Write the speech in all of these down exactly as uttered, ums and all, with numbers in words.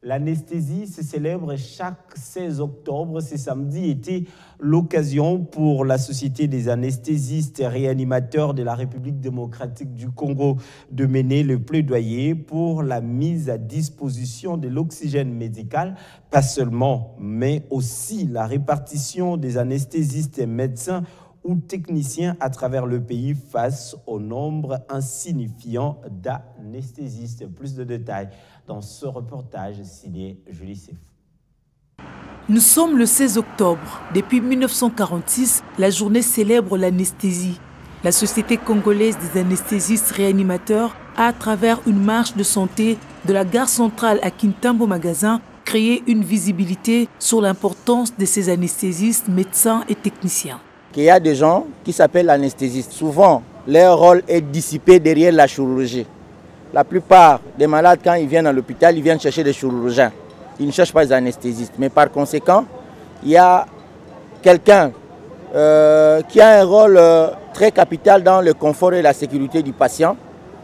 L'anesthésie se célèbre chaque seize octobre. Ce samedi était l'occasion pour la Société des anesthésistes et réanimateurs de la République démocratique du Congo de mener le plaidoyer pour la mise à disposition de l'oxygène médical, pas seulement, mais aussi la répartition des anesthésistes et médecins ou techniciens à travers le pays face au nombre insignifiant d'anesthésistes. Plus de détails dans ce reportage signé Julie Sefou. Nous sommes le seize octobre. Depuis mille neuf cent quarante-six, la journée célèbre l'anesthésie. La Société congolaise des anesthésistes réanimateurs a, à travers une marche de santé de la gare centrale à Kintambo Magasin, créé une visibilité sur l'importance de ces anesthésistes, médecins et techniciens. Il y a des gens qui s'appellent anesthésistes. Souvent, leur rôle est dissipé derrière la chirurgie. La plupart des malades, quand ils viennent à l'hôpital, ils viennent chercher des chirurgiens. Ils ne cherchent pas des anesthésistes. Mais par conséquent, il y a quelqu'un euh, qui a un rôle euh, très capital dans le confort et la sécurité du patient,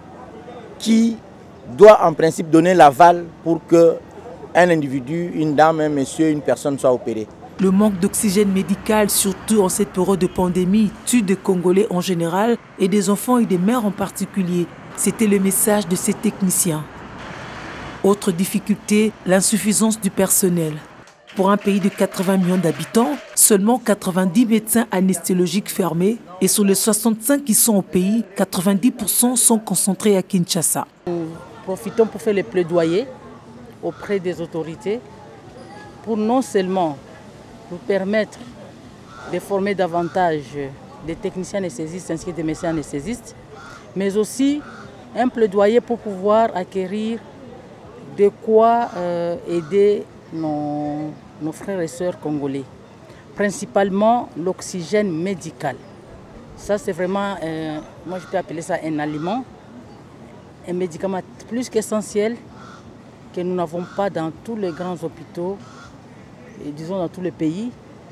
qui doit en principe donner l'aval pour qu'un individu, une dame, un monsieur, une personne soit opérée. Le manque d'oxygène médical, surtout en cette période de pandémie, tue des Congolais en général et des enfants et des mères en particulier. C'était le message de ces techniciens. Autre difficulté, l'insuffisance du personnel. Pour un pays de quatre-vingts millions d'habitants, seulement quatre-vingt-dix médecins anesthésologiques fermés et sur les soixante-cinq qui sont au pays, quatre-vingt-dix pour cent sont concentrés à Kinshasa. Nous profitons pour faire les plaidoyers auprès des autorités pour non seulement nous permettre de former davantage des techniciens anesthésistes ainsi que des médecins anesthésistes, mais aussi un plaidoyer pour pouvoir acquérir de quoi euh, aider nos, nos frères et sœurs congolais. Principalement l'oxygène médical. Ça c'est vraiment, euh, moi je peux appeler ça un aliment, un médicament plus qu'essentiel que nous n'avons pas dans tous les grands hôpitaux. Et disons dans tous les pays,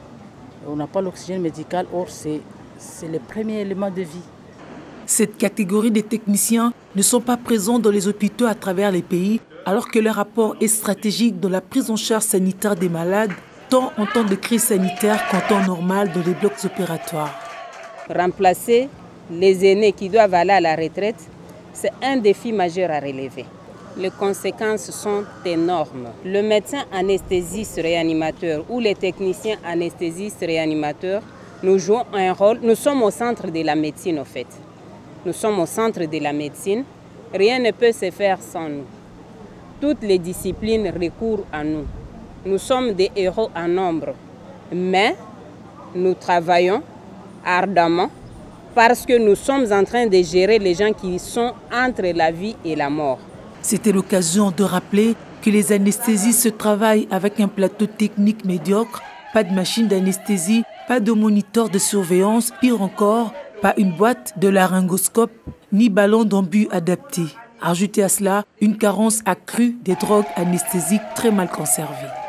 on n'a pas l'oxygène médical, or c'est le premier élément de vie. Cette catégorie de techniciens ne sont pas présents dans les hôpitaux à travers les pays, alors que leur rapport est stratégique dans la prise en charge sanitaire des malades, tant en temps de crise sanitaire qu'en temps normal dans les blocs opératoires. Remplacer les aînés qui doivent aller à la retraite, c'est un défi majeur à relever. Les conséquences sont énormes. Le médecin anesthésiste réanimateur ou les techniciens anesthésistes réanimateurs, nous jouons un rôle. Nous sommes au centre de la médecine, en fait. Nous sommes au centre de la médecine. Rien ne peut se faire sans nous. Toutes les disciplines recourent à nous. Nous sommes des héros en nombre. Mais nous travaillons ardemment parce que nous sommes en train de gérer les gens qui sont entre la vie et la mort. C'était l'occasion de rappeler que les anesthésistes se travaillent avec un plateau technique médiocre, pas de machine d'anesthésie, pas de moniteur de surveillance, pire encore, pas une boîte de laryngoscope, ni ballon d'embu adapté. Ajoutez à cela une carence accrue des drogues anesthésiques très mal conservées.